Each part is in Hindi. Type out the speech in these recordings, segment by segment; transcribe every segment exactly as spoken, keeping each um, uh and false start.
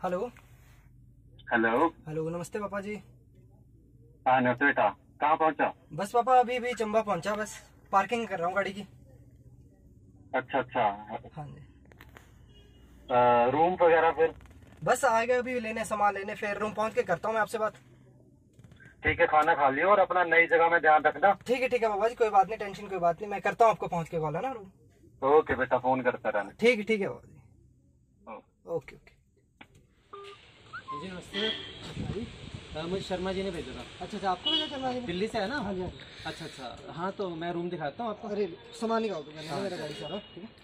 हेलो हेलो हेलो, नमस्ते पापा जी। हाँ नमस्ते बेटा, कहाँ पहुँचा? बस पापा अभी अभी चंबा पहुंचा, बस पार्किंग कर रहा हूँ गाड़ी की। अच्छा अच्छा। हाँ जी। आ, रूम वगैरह फिर? बस आ गए अभी लेने, सामान लेने, फिर रूम पहुंच के करता हूँ मैं आपसे बात। ठीक है, खाना खा लियो और अपना नई जगह में ध्यान रखना। ठीक है ठीक है पापा जी, कोई बात नहीं, टेंशन कोई बात नहीं, मैं करता हूँ आपको पहुंच के कॉल, है ना रूम। ओके बेटा, फोन करता रहना। ठीक है ठीक है पापा जी। ओ। Okay okay. जी नमस्ते। अ, मुझे शर्मा जी ने भेजा था। अच्छा अच्छा, आपको भेजा शर्मा जी ने? दिल्ली से है ना? हाँ जी हाँ। अच्छा अच्छा, हाँ तो मैं रूम दिखाता हूँ आपको। अरे सामान निकाल दो, मैंने हाँ, मेरा गाड़ी सारा, ठीक है।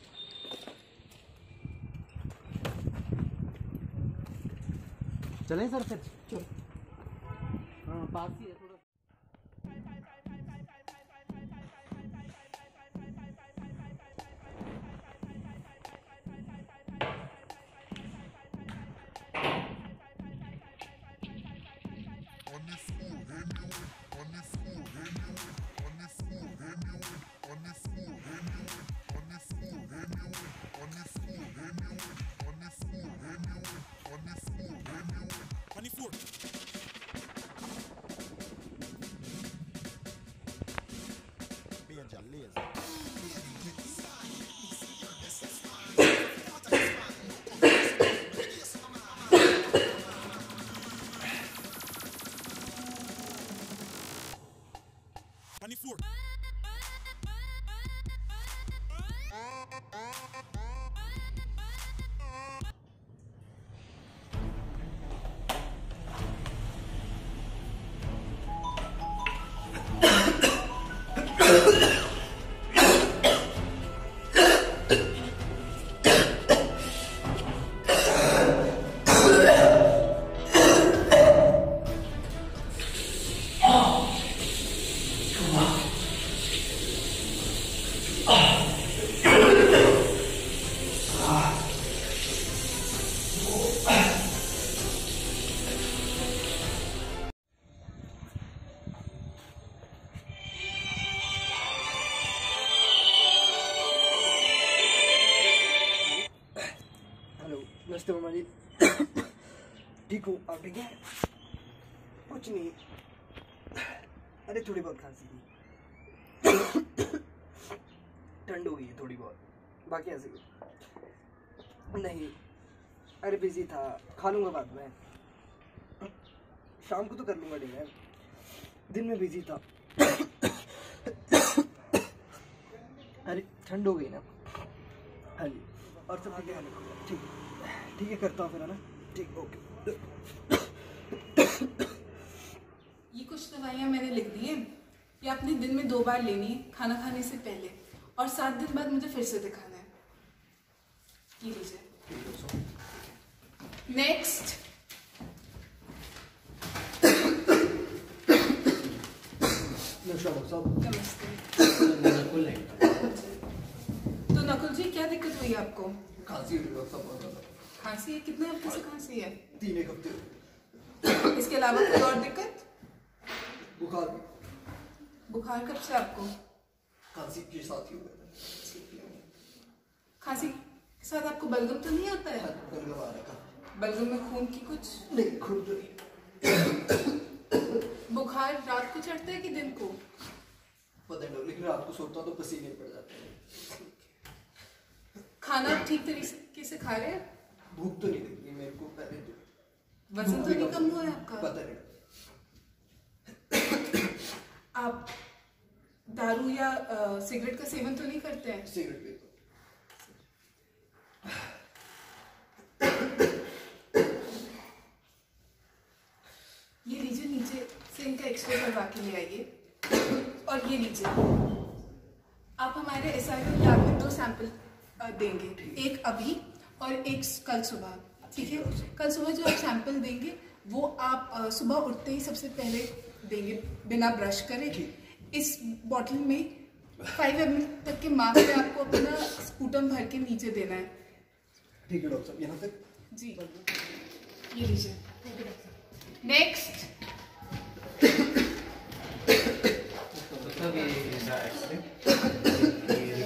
चलें सर फिर? चलो। हाँ पास ही है थोड़ा। हेलो नमस्ते मामा जी। ठीक हूँ, आप ठीक हैं? कुछ नहीं, अरे थोड़ी बहुत खांसी थी, ठंड हो गई है थोड़ी बहुत, बाकी ऐसे कुछ नहीं। अरे बिजी था, खा लूँगा बाद में, शाम को तो कर लूँगा डिनर, दिन में बिजी था। अरे ठंड हो गई ना। हाँ जी, और सब ठीक है? ठीक है ठीक है, करता हूँ फिर, है ना? ठीक, ओके। ये कुछ दवाइयाँ मैंने लिख दी हैं, ये आपने दिन में दो बार लेनी है, खाना खाने से पहले, और सात दिन बाद मुझे फिर से दिखाना है। ये लीजिए। नेक्स्ट। नमस्ते। तो नकुल जी, क्या दिक्कत हुई आपको? खांसी हो रही है, खांसी है? कितने हफ्ते से खांसी है? तीन एक हफ्ते। इसके अलावा कोई और दिक्कत? बुखार, बुखार कब से आपको? खांसी के साथ ही हुआ है। खांसी के साथ आपको बलगम तो नहीं आता है? बलगम आ रहा है। बलगम में खून की कुछ? नहीं, खून तो नहीं। बुखार रात को चढ़ता है कि दिन को? पता नहीं, लेकिन रात को सोता तो पसीने पड़ जाते हैं। खाना ठीक तरीके से खा रहे हैं? भूख तो नहीं लगी मेरे को पहले तो। वजन तो नहीं कम हुआ है आपका? पता नहीं। आप दारू या आ, सिगरेट का सेवन तो नहीं करते हैं? सिगरेट पीता हूँ। ये लीजिए, नीचे से इनका एक्सरे करवा के ले आइए। और ये लीजिए, आप हमारे एस आई लैब में दो सैंपल देंगे, एक अभी और एक कल सुबह, ठीक है? कल सुबह जो आप सैंपल देंगे वो आप आ, सुबह उठते ही सबसे पहले देंगे, बिना ब्रश करे। इस बॉटल में फाइव एम एल तक के मार्क पे आपको अपना स्पूटम भर के नीचे देना है। ठीक है डॉक्टर साहब, यहाँ तक? जी, ये लीजिए। नेक्स्ट।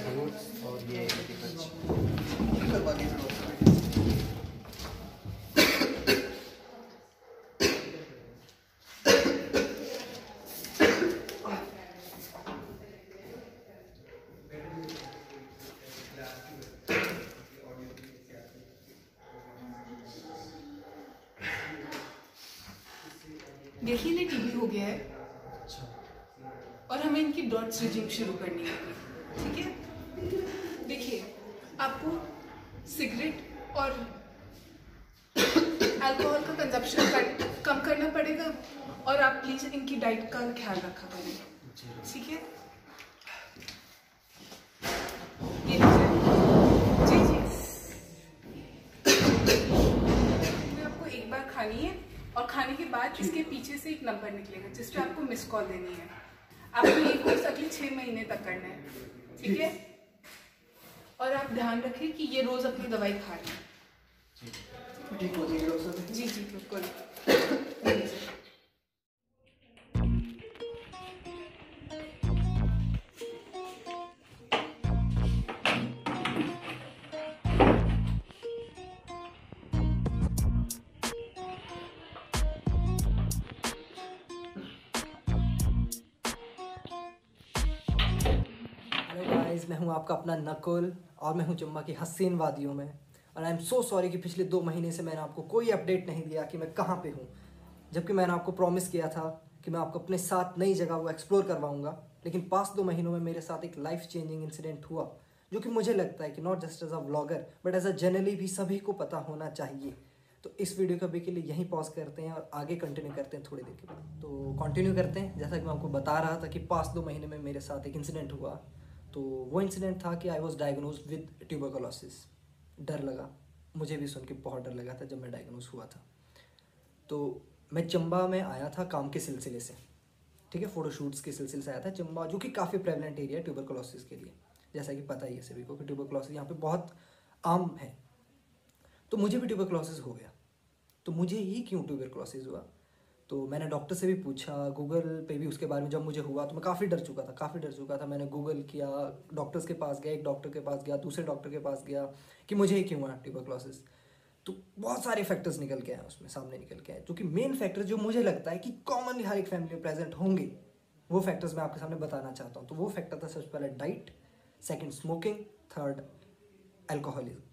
करवा दीजिए डॉक्टर साहब। देखिए ये टीबी हो गया है अच्छा और हमें इनकी डॉट स्टिचिंग शुरू करनी होगी, ठीक है। देखिए आपको सिगरेट और अल्कोहल का कंजप्शन कर, कम करना पड़ेगा और आप प्लीज इनकी डाइट का ख्याल रखा करें, ठीक है। ये लीजिए। जी जी मैं आपको एक बार खानी है और खाने के बाद इसके पीछे से एक नंबर निकलेगा जिस पे आपको मिस कॉल देनी है। आपको ये कोर्स अगले छः महीने तक करना है, ठीक है। और आप ध्यान रखें कि ये रोज अपनी दवाई खा रहे हैं। ठीक हो जाएगी डॉक्टर साहब। जी जी बिल्कुल। हेलो गाइस, मैं हूं आपका अपना नकुल और मैं हूं चंबा की हसीन वादियों में। और आई एम सो सॉरी कि पिछले दो महीने से मैंने आपको कोई अपडेट नहीं दिया कि मैं कहाँ पे हूँ, जबकि मैंने आपको प्रॉमिस किया था कि मैं आपको अपने साथ नई जगह वो एक्सप्लोर करवाऊंगा। लेकिन पास्ट दो महीनों में मेरे साथ एक लाइफ चेंजिंग इंसिडेंट हुआ जो कि मुझे लगता है कि not just as a vlogger but as a generally भी सभी को पता होना चाहिए। तो इस वीडियो को अभी के लिए यहीं पॉज करते हैं और आगे कंटिन्यू करते हैं थोड़ी देर के बाद। तो कंटिन्यू करते हैं। जैसा कि मैं आपको बता रहा था कि पास्ट दो महीने में मेरे साथ एक इंसिडेंट हुआ। तो वो इंसिडेंट था कि I was diagnose with tuberculosis. डर लगा, मुझे भी सुन के बहुत डर लगा था जब मैं डायग्नोज हुआ था। तो मैं चंबा में आया था काम के सिलसिले से, ठीक है, फोटोशूट्स के सिलसिले से आया था चंबा, जो कि काफ़ी प्रेवलेंट एरिया है ट्यूबरकुलोसिस के लिए। जैसा कि पता ही है सभी को कि ट्यूबरकुलोसिस यहाँ पे बहुत आम है। तो मुझे भी ट्यूबरकुलोसिस हो गया। तो मुझे ही क्यों ट्यूबरकुलोसिस हुआ, तो मैंने डॉक्टर से भी पूछा, गूगल पे भी उसके बारे में जब मुझे हुआ तो मैं काफ़ी डर चुका था काफ़ी डर चुका था मैंने गूगल किया, डॉक्टर्स के पास गया, एक डॉक्टर के पास गया, दूसरे डॉक्टर के पास गया कि मुझे ही क्यों हुआ ट्यूबरकुलोसिस। तो बहुत सारे फैक्टर्स निकल के आए उसमें, सामने निकल के आए, जो कि मेन फैक्टर जो मुझे लगता है कि कॉमनली हर एक फैमिली में प्रेजेंट होंगे, वो फैक्टर्स मैं आपके सामने बताना चाहता हूँ। तो वो फैक्टर था सबसे पहले diet, second smoking, third alcoholism.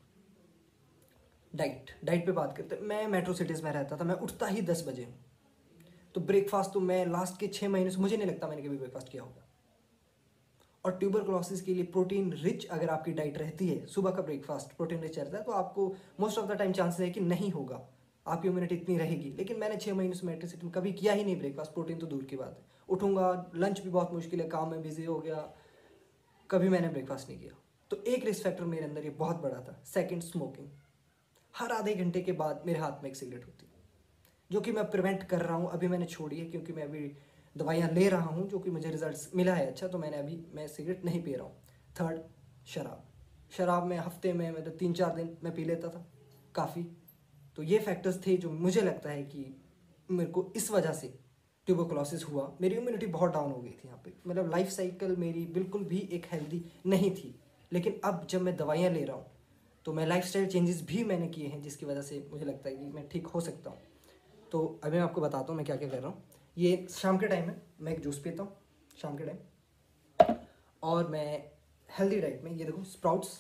Diet diet पे बात करते, मैं मेट्रो सिटीज़ में रहता था, मैं उठता ही दस बजे हूँ। तो ब्रेकफास्ट तो मैं लास्ट के छः महीने से मुझे नहीं लगता मैंने कभी ब्रेकफास्ट किया होगा। और ट्यूबरकुलोसिस के लिए प्रोटीन रिच अगर आपकी डाइट रहती है, सुबह का ब्रेकफास्ट प्रोटीन रिच रहता है, तो आपको most of the time chances है कि नहीं होगा, आपकी इम्यूनिटी इतनी रहेगी। लेकिन मैंने छः महीने से मेट्रो सिटी में कभी किया ही नहीं ब्रेकफास्ट, प्रोटीन तो दूर की बात है। उठूंगा, लंच भी बहुत मुश्किल है, काम में बिजी हो गया, कभी मैंने ब्रेकफास्ट नहीं किया। तो एक रिस्क फैक्टर मेरे अंदर ये बहुत बड़ा था। सेकेंड स्मोकिंग, हर आधे घंटे के बाद मेरे हाथ में एक सिगरेट होती, जो कि मैं प्रिवेंट कर रहा हूँ। अभी मैंने छोड़ी है क्योंकि मैं अभी दवाइयाँ ले रहा हूँ, जो कि मुझे रिजल्ट्स मिला है अच्छा, तो मैंने अभी मैं सिगरेट नहीं पी रहा हूँ। थर्ड शराब, शराब में हफ्ते में मतलब तीन चार दिन मैं पी लेता था काफ़ी। तो ये फैक्टर्स थे जो मुझे लगता है कि मेरे को इस वजह से ट्यूबरकुलोसिस हुआ। मेरी इम्यूनिटी बहुत डाउन हो गई थी यहाँ पे, मतलब लाइफ साइकिल मेरी बिल्कुल भी एक हेल्दी नहीं थी। लेकिन अब जब मैं दवाइयाँ ले रहा हूँ तो मैं लाइफस्टाइल चेंजेस भी मैंने किए हैं, जिसकी वजह से मुझे लगता है कि मैं ठीक हो सकता हूँ। तो अभी मैं आपको बताता हूँ मैं क्या क्या कर रहा हूँ। ये शाम के टाइम है, मैं एक जूस पीता हूँ शाम के टाइम, और मैं हेल्दी डाइट में ये देखो स्प्राउट्स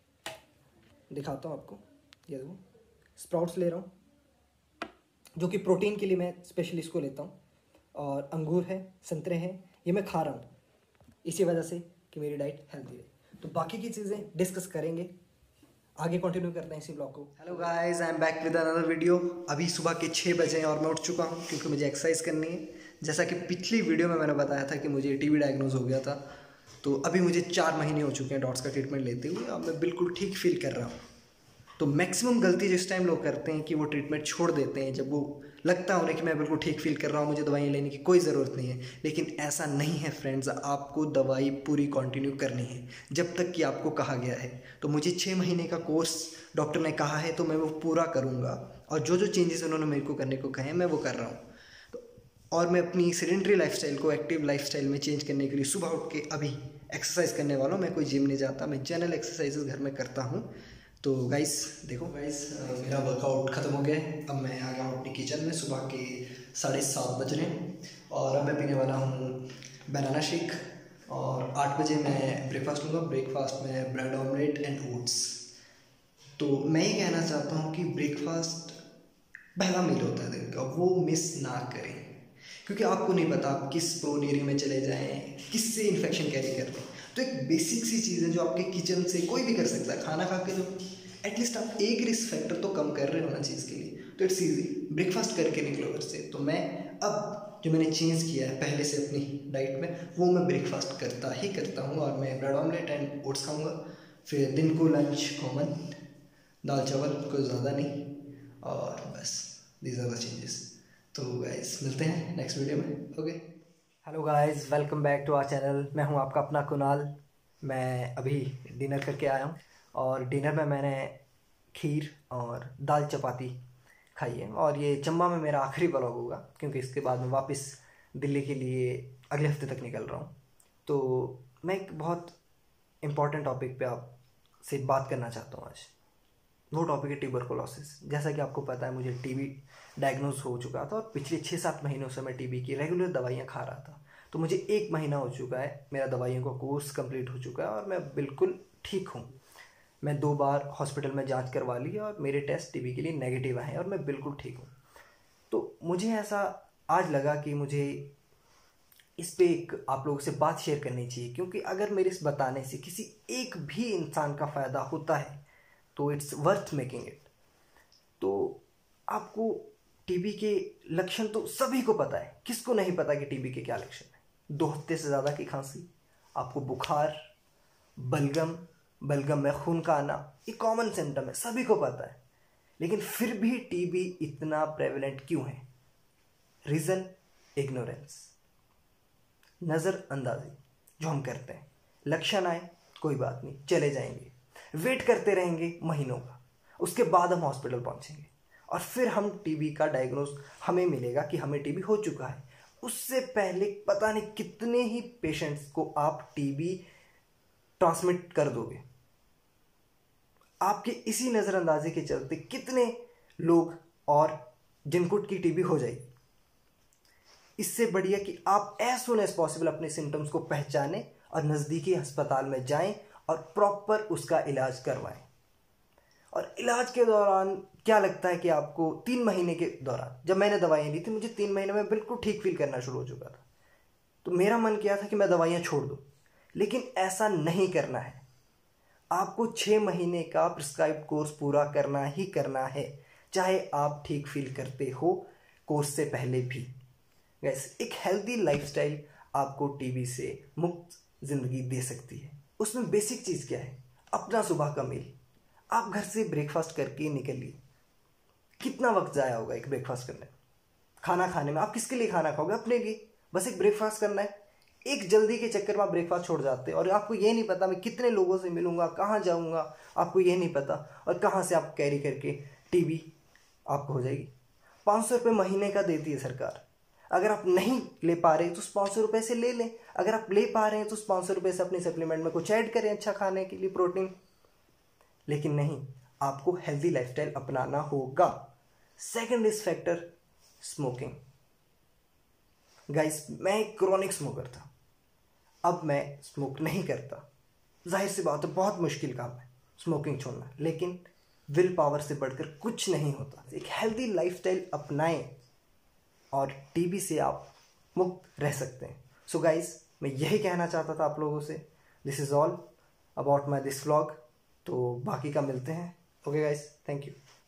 दिखाता हूँ आपको। ये देखो स्प्राउट्स ले रहा हूँ, जो कि प्रोटीन के लिए मैं स्पेशली इसको लेता हूँ। और अंगूर है, संतरे हैं, ये मैं खा रहा हूँ इसी वजह से कि मेरी डाइट हेल्दी रहे। तो बाकी की चीज़ें डिस्कस करेंगे, आगे कंटिन्यू करते हैं इसी ब्लॉग को। Hello guys, I am back with another video. अभी सुबह के छः बजे हैं और मैं उठ चुका हूँ क्योंकि मुझे एक्सरसाइज करनी है। जैसा कि पिछली वीडियो में मैंने बताया था कि मुझे टीबी डायग्नोज हो गया था, तो अभी मुझे चार महीने हो चुके हैं डॉट्स का ट्रीटमेंट लेते हुए, और मैं बिल्कुल ठीक फील कर रहा हूँ। तो मैक्सिमम गलती जिस टाइम लोग करते हैं कि वो ट्रीटमेंट छोड़ देते हैं, जब वो लगता है उन्हें कि मैं बिल्कुल ठीक फील कर रहा हूँ, मुझे दवाइयाँ लेने की कोई ज़रूरत नहीं है। लेकिन ऐसा नहीं है फ्रेंड्स, आपको दवाई पूरी कंटिन्यू करनी है जब तक कि आपको कहा गया है। तो मुझे छः महीने का कोर्स डॉक्टर ने कहा है, तो मैं वो पूरा करूँगा। और जो जो चेंजेस उन्होंने मेरे को करने को कहे हैं मैं वो कर रहा हूँ। तो और मैं अपनी सेडेंटरी लाइफस्टाइल को एक्टिव लाइफस्टाइल में चेंज करने के लिए सुबह उठ के अभी एक्सरसाइज करने वाला हूँ। मैं कोई जिम नहीं जाता, मैं जनरल एक्सरसाइजेस घर में करता हूँ। तो गाइस देखो गाइस, मेरा वर्कआउट ख़त्म हो गया है। अब मैं आ गया हूँ अपनी किचन में। सुबह के साढ़े सात बज रहे हैं और अब मैं पीने वाला हूँ बनाना शेक, और आठ बजे मैं ब्रेकफास्ट लूँगा। ब्रेकफास्ट में ब्रेड ऑमलेट एंड ओट्स। तो मैं ये कहना चाहता हूँ कि ब्रेकफास्ट पहला मील होता है दिन का, वो मिस ना करें। क्योंकि आपको नहीं पता आप किस प्रोन एरिया में चले जाएं, किससे इन्फेक्शन कैरी कर लें। तो एक बेसिक सी चीज़ है जो आपके किचन से कोई भी कर सकता है। खाना खा के जो एटलीस्ट आप एक रिस्क फैक्टर तो कम कर रहे हो ना चीज़ के लिए, तो इट्स ईजी। ब्रेकफास्ट करके निकलो घर से। तो मैं अब जो मैंने चेंज किया है पहले से अपनी डाइट में, वो मैं ब्रेकफास्ट करता ही करता हूँ, और मैं ब्रेड ऑमलेट एंड ओट्स खाऊँगा। फिर दिन को लंच कॉमन दाल चावल, कोई ज़्यादा नहीं, और बस दीज आर द चेंजेस। तो गाइस मिलते हैं नेक्स्ट वीडियो में। Okay, hello guys, welcome back to our channel. मैं हूं आपका अपना कुणाल। मैं अभी डिनर करके आया हूं, और डिनर में मैंने खीर और दाल चपाती खाई है। और ये चंबा में मेरा आखिरी व्लॉग होगा, क्योंकि इसके बाद मैं वापस दिल्ली के लिए अगले हफ्ते तक निकल रहा हूँ। तो मैं एक बहुत इम्पॉर्टेंट टॉपिक पे आपसे बात करना चाहता हूँ आज। वो टॉपिक है ट्यूबरकुलोसिस। जैसा कि आपको पता है, मुझे टीबी डायग्नोज हो चुका था, और पिछले छः सात महीनों से मैं टीबी की रेगुलर दवाइयाँ खा रहा था। तो मुझे एक महीना हो चुका है, मेरा दवाइयों का कोर्स कंप्लीट हो चुका है, और मैं बिल्कुल ठीक हूँ। मैं दो बार हॉस्पिटल में जांच करवा ली, और मेरे टेस्ट टीबी के लिए नेगेटिव आए हैं, और मैं बिल्कुल ठीक हूँ। तो मुझे ऐसा आज लगा कि मुझे इस पे एक आप लोगों से बात शेयर करनी चाहिए, क्योंकि अगर मेरे इस बताने से किसी एक भी इंसान का फ़ायदा होता है तो इट्स वर्थ मेकिंग इट। तो आपको टीबी के लक्षण तो सभी को पता है, किसको नहीं पता कि टीबी के क्या लक्षण है। दो हफ्ते से ज़्यादा की खांसी, आपको बुखार, बलगम बलगम में खून का आना, ये कॉमन सिम्टम है, सभी को पता है। लेकिन फिर भी टीबी इतना प्रेवलेंट क्यों है? रीज़न इग्नोरेंस, नज़रअंदाजी जो हम करते हैं। लक्षण आए कोई बात नहीं, चले जाएंगे, वेट करते रहेंगे महीनों का, उसके बाद हम हॉस्पिटल पहुंचेंगे, और फिर हम टीबी का डायग्नोज हमें मिलेगा कि हमें टीबी हो चुका है। उससे पहले पता नहीं कितने ही पेशेंट्स को आप टीबी ट्रांसमिट कर दोगे। आपके इसी नज़रअंदाजी के चलते कितने लोग और जिनको की टीबी हो जाएगी। इससे बढ़िया कि आप एज सुन एज पॉसिबल अपने सिम्टम्स को पहचानें और नज़दीकी अस्पताल में जाएं और प्रॉपर उसका इलाज करवाएं। और इलाज के दौरान क्या लगता है कि आपको तीन महीने के दौरान, जब मैंने दवाइयाँ ली थी, मुझे तीन महीने में बिल्कुल ठीक फील करना शुरू हो चुका था। तो मेरा मन किया था कि मैं दवाइयाँ छोड़ दूँ, लेकिन ऐसा नहीं करना है। आपको छः महीने का प्रिस्क्राइब कोर्स पूरा करना ही करना है, चाहे आप ठीक फील करते हो कोर्स से पहले भी। गैस, एक हेल्दी लाइफस्टाइल आपको टीबी से मुक्त ज़िंदगी दे सकती है। उसमें बेसिक चीज़ क्या है? अपना सुबह का मील। आप घर से ब्रेकफास्ट करके निकलिए। कितना वक्त ज़ाया होगा एक ब्रेकफास्ट करने में, खाना खाने में? आप किसके लिए खाना खाओगे? अपने लिए। बस एक ब्रेकफास्ट करना है। एक जल्दी के चक्कर में आप ब्रेकफास्ट छोड़ जाते हैं, और आपको ये नहीं पता मैं कितने लोगों से मिलूंगा, कहाँ जाऊँगा, आपको ये नहीं पता, और कहाँ से आप कैरी करके टीबी आपको हो जाएगी। पाँच सौ रुपये महीने का देती है सरकार। अगर आप नहीं ले पा रहे तो उस पाँच सौ रुपये से ले लें। अगर आप ले पा रहे हैं तो उस पाँच सौ रुपये से अपने सप्लीमेंट में कुछ ऐड करें अच्छा खाने के लिए, प्रोटीन। लेकिन नहीं, आपको हेल्दी लाइफस्टाइल अपनाना होगा। Second risk factor, smoking. Guys, मैं एक क्रॉनिक स्मोकर था, अब मैं स्मोक नहीं करता। जाहिर सी बात है, बहुत मुश्किल काम है स्मोकिंग छोड़ना, लेकिन विल पावर से बढ़कर कुछ नहीं होता। एक हेल्दी लाइफस्टाइल अपनाएं और टीबी से आप मुक्त रह सकते हैं। सो गाइस, मैं यही कहना चाहता था आप लोगों से। This is all about my this vlog. तो बाकी का मिलते हैं। Okay guys, thank you.